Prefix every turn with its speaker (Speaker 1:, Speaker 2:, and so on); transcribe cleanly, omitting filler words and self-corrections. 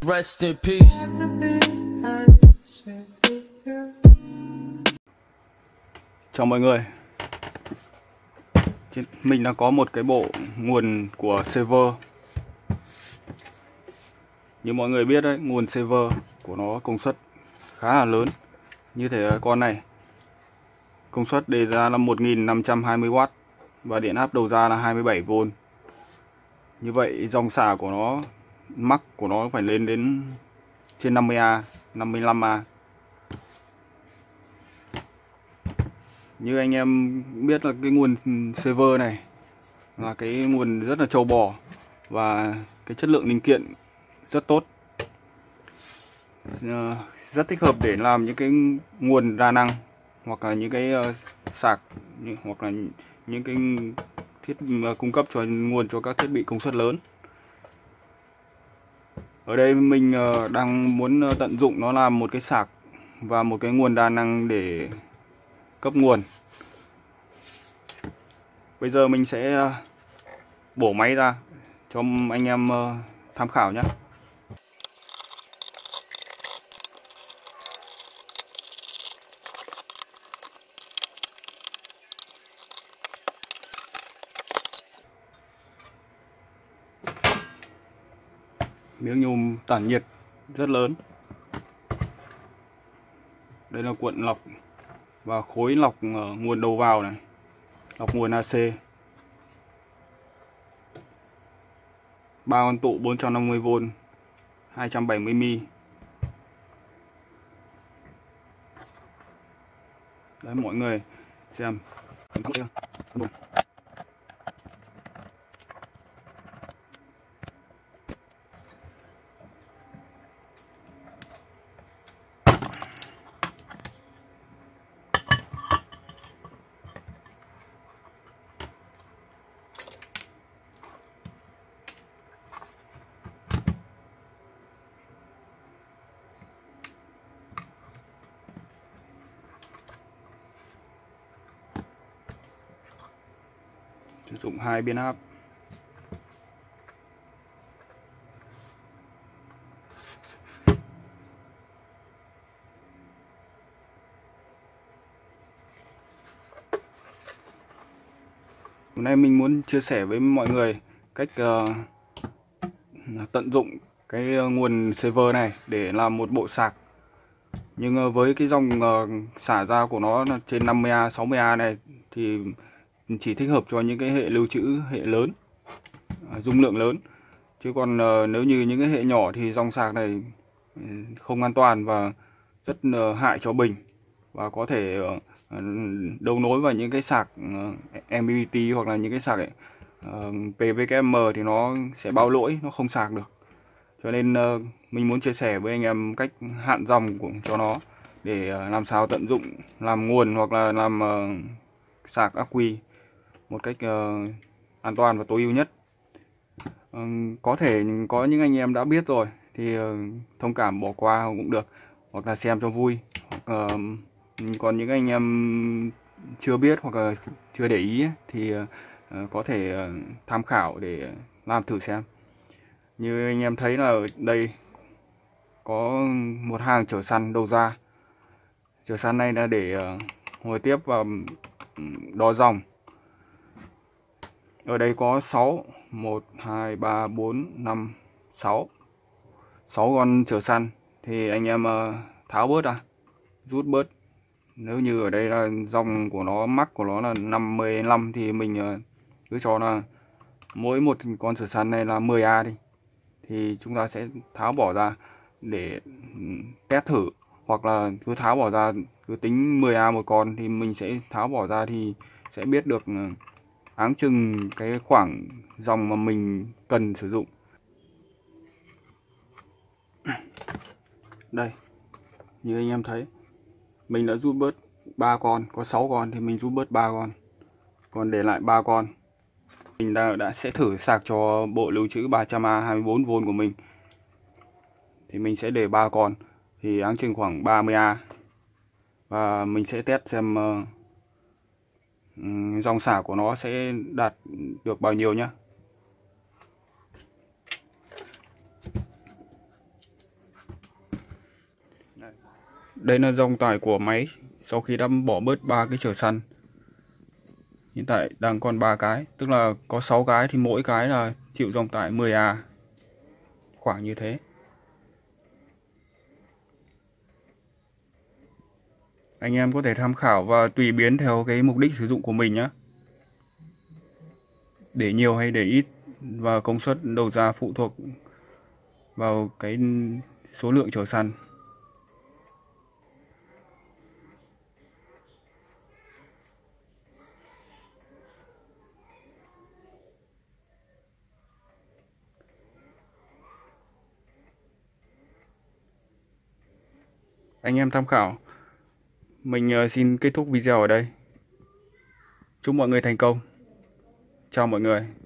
Speaker 1: Rest in peace.
Speaker 2: Chào mọi người. Mình đã có một cái bộ nguồn của server. Như mọi người biết đấy, nguồn server của nó công suất khá là lớn. Như thể con này công suất đề ra là 1520W và điện áp đầu ra là 27V. Như vậy dòng xả của nó, max của nó phải lên đến trên 50A, 55A. Như anh em biết là cái nguồn server này là cái nguồn rất là trâu bò và cái chất lượng linh kiện rất tốt, rất thích hợp để làm những cái nguồn đa năng hoặc là những cái sạc hoặc là những cái cung cấp cho nguồn cho các thiết bị công suất lớn. Ở đây mình đang muốn tận dụng nó làm một cái sạc và một cái nguồn đa năng để cấp nguồn. Bây giờ mình sẽ bổ máy ra cho anh em tham khảo nhé. Miếng nhôm tản nhiệt rất lớn. Đây là cuộn lọc và khối lọc nguồn đầu vào này, lọc nguồn AC. 3 con tụ 450V 270mm. Đấy mọi người xem. Sử dụng 2 biến áp. Hôm nay mình muốn chia sẻ với mọi người cách tận dụng cái nguồn server này để làm một bộ sạc. Nhưng với cái dòng xả ra của nó là trên 50A, 60A này thì chỉ thích hợp cho những cái hệ lưu trữ, hệ lớn, dung lượng lớn. Chứ còn nếu như những cái hệ nhỏ thì dòng sạc này không an toàn và rất hại cho bình, và có thể đấu nối vào những cái sạc MPPT hoặc là những cái sạc PWM thì nó sẽ báo lỗi, nó không sạc được. Cho nên mình muốn chia sẻ với anh em cách hạn dòng cho nó để làm sao tận dụng làm nguồn hoặc là làm sạc ắc quy một cách an toàn và tối ưu nhất. Có thể có những anh em đã biết rồi thì thông cảm bỏ qua cũng được, hoặc là xem cho vui. Hoặc, còn những anh em chưa biết hoặc là chưa để ý thì có thể tham khảo để làm thử xem. Như anh em thấy là ở đây có một hàng chở săn đầu ra. Chở săn này là để hồi tiếp và đo dòng. Ở đây có 6, 1, 2, 3, 4, 5, 6 con chở săn thì anh em tháo bớt ra, rút bớt. Nếu như ở đây là dòng của nó, max của nó là 55 thì mình cứ cho là mỗi một con chở săn này là 10A đi. Thì chúng ta sẽ tháo bỏ ra để test thử, hoặc là cứ tháo bỏ ra, cứ tính 10A một con thì mình sẽ tháo bỏ ra thì sẽ biết được áng chừng cái khoảng dòng mà mình cần sử dụng. Đây, như anh em thấy, mình đã rút bớt 3 con, có 6 con thì mình rút bớt 3 con, còn để lại 3 con. Mình đã sẽ thử sạc cho bộ lưu trữ 300A 24V của mình. Thì mình sẽ để 3 con thì áng chừng khoảng 30A. Và mình sẽ test xem dòng xả của nó sẽ đạt được bao nhiêu nhé. Đây là dòng tải của máy sau khi đã bỏ bớt 3 cái chở săn. Hiện tại đang còn 3 cái, tức là có 6 cái thì mỗi cái là chịu dòng tải 10A. Khoảng như thế. Anh em có thể tham khảo và tùy biến theo cái mục đích sử dụng của mình nhé. Để nhiều hay để ít và công suất đầu ra phụ thuộc vào cái số lượng chở săn. Anh em tham khảo. Mình xin kết thúc video ở đây. Chúc mọi người thành công. Chào mọi người.